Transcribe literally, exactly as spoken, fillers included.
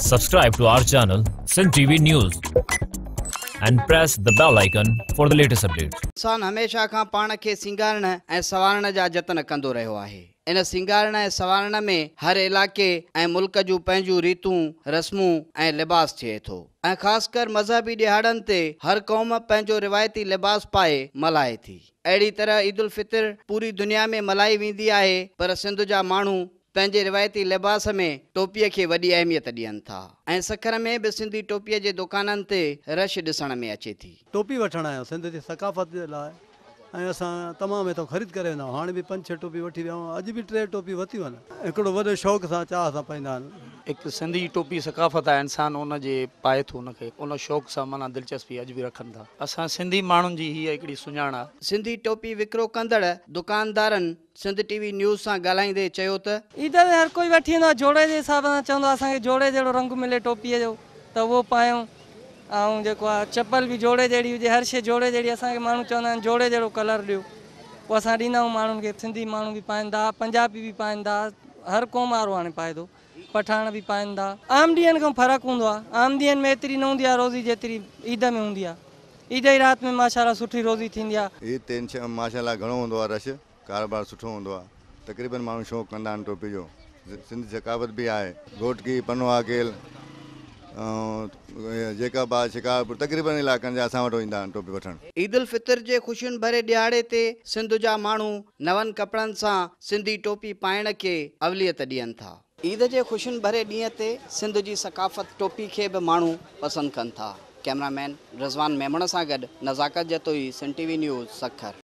Subscribe to our channel Sindh T V News and press the bell icon for the latest updates. इंसान हमेशा खां पाण खे सिंगारण ऐं सवारण जा जतन कंदो रहियो आहे। इन सिंगारण ऐं सवारण में हर इलाके ऐं मुल्क जूं पंहिंजूं रीतूं रस्मूं ऐं लिबास थिए थो ऐं ख़ासि कर मज़हबी ॾिहाड़नि ते हर क़ौम पंहिंजो रिवायती लिबास पाए मल्हाए थी। अहिड़ी तरह ईद उल फितर पूरी दुनिया में मल्हाई वेंदी आहे, पर सिंध जा माण्हू पंहिंजे रिवायती लिबास में टोपीअ खे वॾी अहमियत ॾियनि था ऐं सखर में बि सिंधी टोपीअ जे दुकाननि ते रश ॾिसण में अचे थी। टोपी वठण आहियो सिंध जी सकाफ़त जे लाइ ऐं असां तमामु हितां ख़रीद करे वेंदा आहियूं। हाणे बि पंज छह टोपी वठी विया आहियूं, अॼु बि टे टोपी वरितियूं आहिनि। हिकिड़ो वॾे शौक़ सां चाह सां पाईंदा आहिनि। एक सिंधी टोपी सकाफ़त आहे, इंसान उन जे पाए थो, उनखे उन शौक़ सां माना दिलचस्पी अॼु बि रखनि था। असां सिंधी माण्हुनि जी हीअ हिकिड़ी सुञाण आहे। सिंधी टोपी विकिरो कंदड़ दुकानदारनि सिंध टीवी न्यूज़ सां ॻाल्हाईंदे चयो त ईद में हर कोई वठी वेंदो आहे, जोड़े जे हिसाब सां चवंदो आहे असांखे जोड़े जहिड़ो रंग मिले टोपीअ जो त उहो पायूं, ऐं जेको आहे चप्पल बि जोड़े जहिड़ी हुजे, हर शइ जोड़े जहिड़ी। असांखे माण्हू चवंदा आहिनि जोड़े जहिड़ो कलर ॾियो, पोइ असां ॾींदा आहियूं माण्हुनि खे। सिंधी माण्हू बि पाइनि था, पंजाबी बि पाइनि था, हर क़ौम वारो हाणे पाए थो, पठान बि पाइनि था। आम ॾींहंनि खां फ़र्क़ु हूंदो आहे, आम ॾींहंनि में एतिरी न हूंदी आहे रोज़ी जेतिरी ईद में हूंदी आहे। ईद जी राति में माशाल्लाह सुठी रोज़ी थींदी आहे। ईद ते माशाल्लाह घणो हूंदो आहे, रश कारोबार सुठो हूंदो आहे। तक़रीबन माण्हू शौक़ु कंदा आहिनि टोपी जो। सिंधी सकाफ़त बि आहे, घोटकी पनवा केल जेकाबाद शिकारपुर तक़रीबन इलाइक़नि जा असां वटि ईंदा आहिनि टोपी वठणु। ईद उल फितर जे ख़ुशियुनि भरे ॾियारे ते सिंध जा माण्हू नवनि कपिड़नि सां सिंधी टोपी पाइण खे अवलियत ॾियनि था। ईद जे ख़ुशियुनि भरे ॾींहं ते सिंध जी सकाफ़त टोपी खे बि माण्हू पसंदि कनि था। कैमरामैन रिज़वान मेमण सां गॾु नज़ाकत जतोई, सिंध टीवी न्यूज़, सखर।